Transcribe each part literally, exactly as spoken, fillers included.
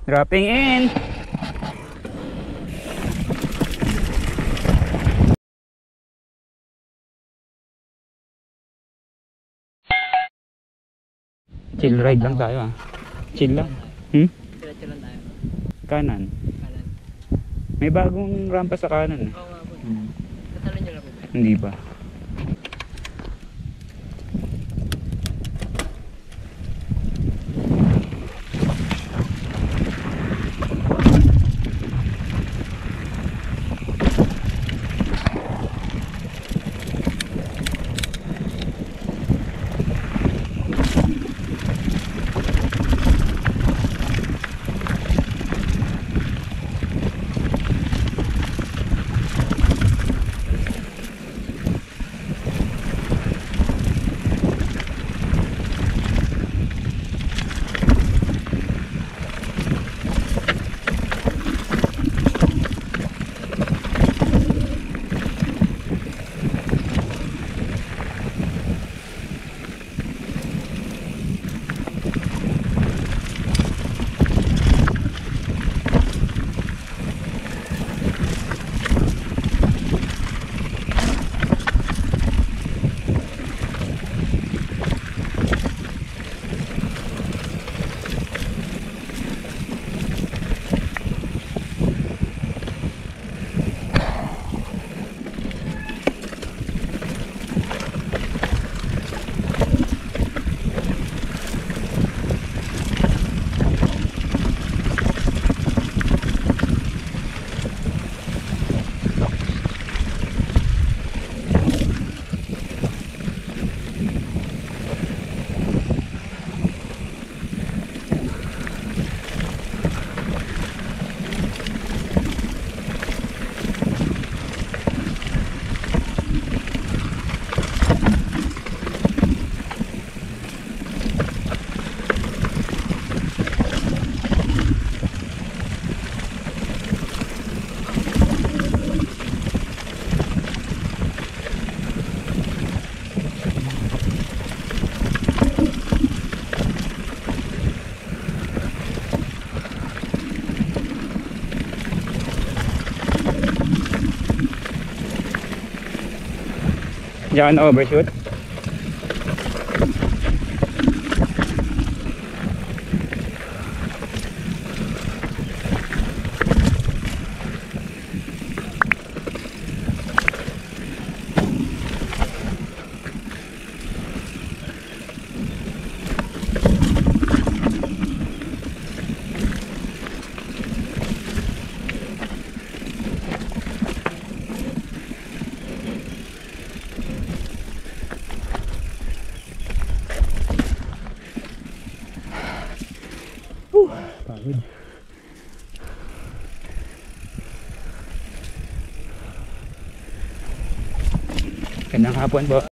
Dropping in. Chill ride lang tayo ah. Chill lang. Hmm? Diretso lang tayo. Kanan. Kanan. May bagong rampa sa kanan. Oo nga po. Hmm. Natalo nyo lang po ba? Hindi pa. Diyan overshoot. Pagod. Gandang hapon po.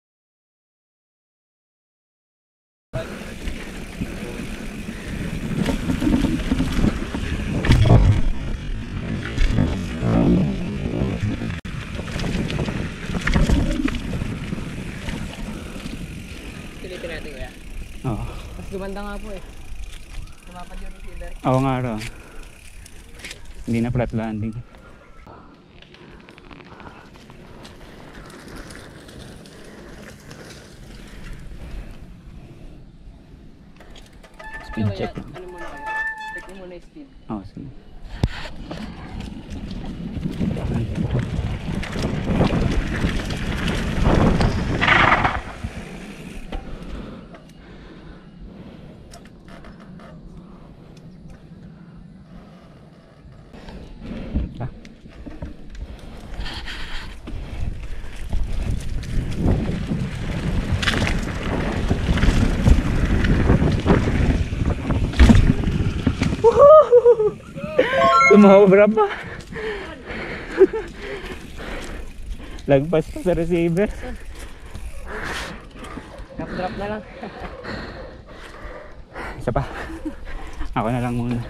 Silipin natin kuya. Oo. Mas gumanda nga po eh. Tumapad yung receiver. Oo nga ro. Hindi na flat landing. Speed check. Ano muna kayo? Check mo muna yung speed. Oo, sige. Tumobra pa. Lagpas pa sa receiver. Drop drop na lang. Isa pa. Ako na lang muna.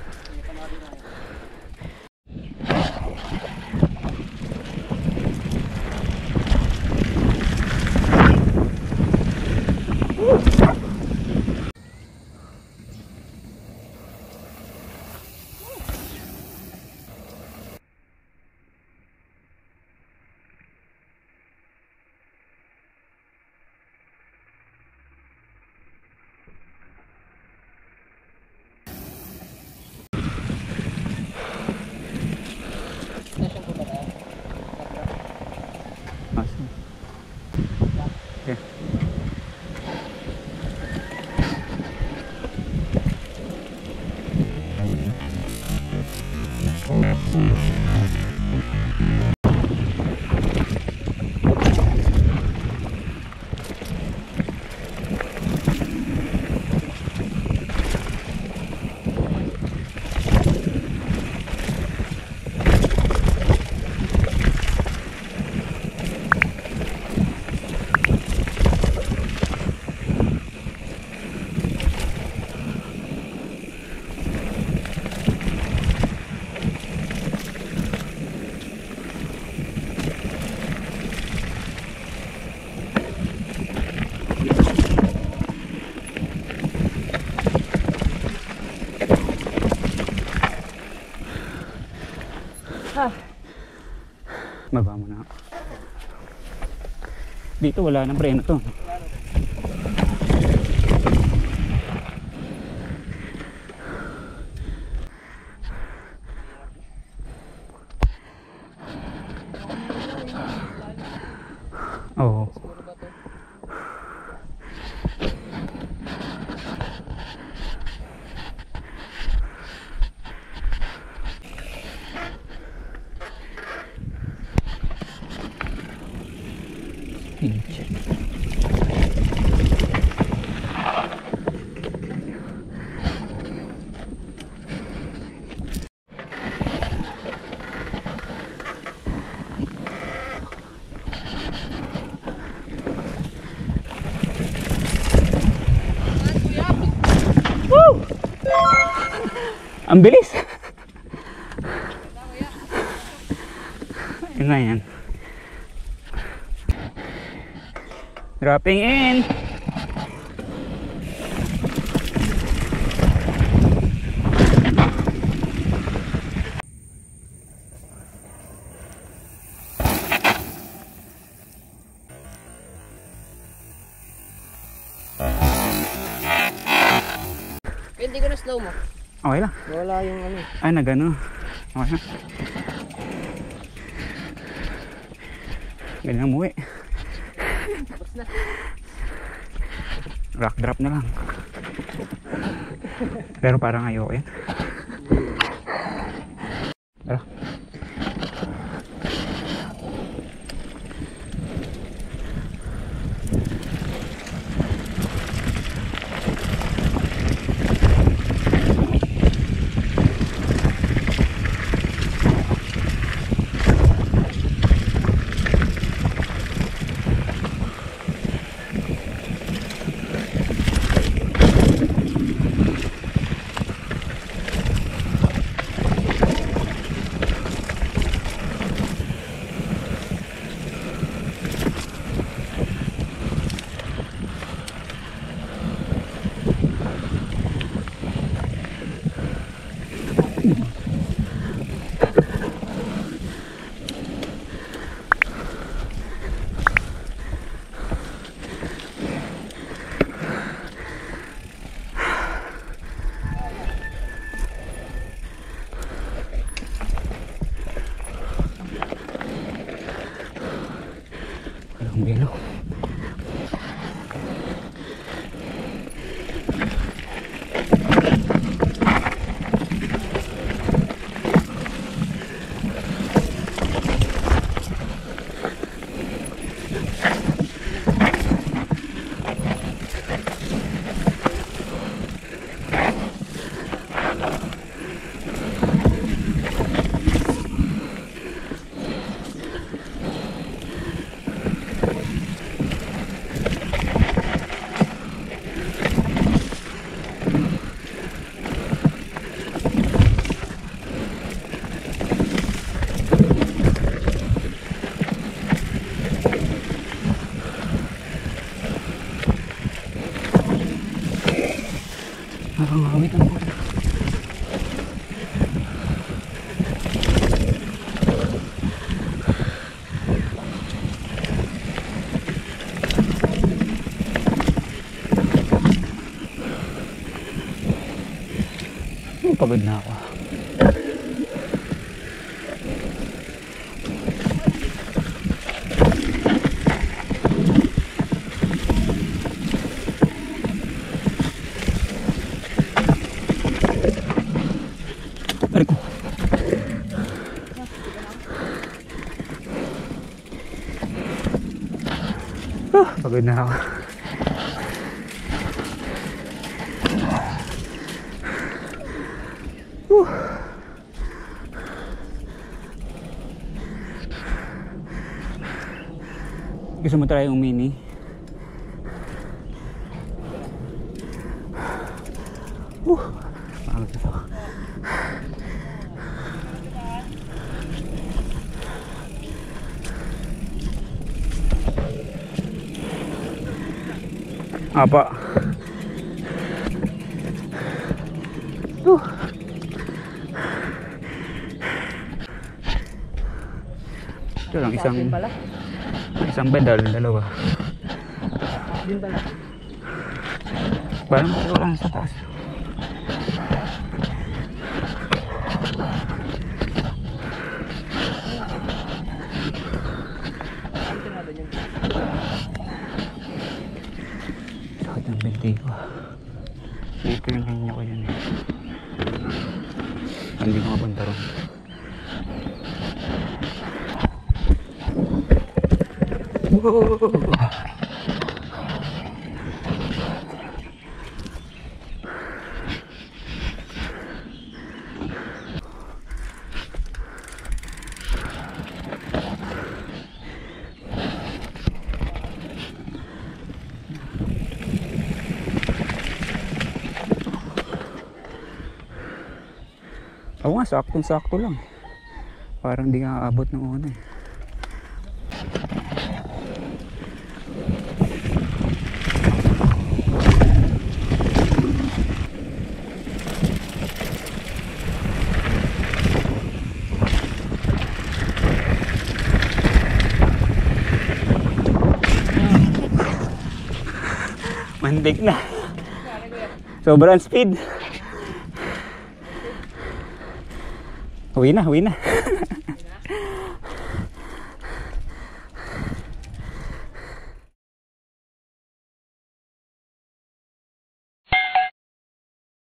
Baba mo na. Dito wala nang preno to. Oo. Pinche. Woo! Ang bilis. Yun na yan. Dropping in. Hindi ko na slow mo. Okay lang. Wala yung ano. Ay, nagano. Okay na. Ganyan umuwi. Tapos na. Rock drop na lang. Pero parang ayoko yan. Tara. Walang belo. Nakangawit ang puto. Pagod na ako. Aray ko. Pagod na ako. Whew. Gusto mo try yung mini? Whew. Pagod na ako. Apa? Uh. Ito lang isang isang pedal, dalawa. Din pala. Parang ito lang sa taas. Dito na doon yun. Sakit ng binti ko. Dito yung kanya ko yun eh. Hindi ko mapunta ron. Whoa! Oo nga, saktong-sakto lang. Parang di nga aabot ng una eh. Mandik na. Sobrang speed. Uwi na, uwi na.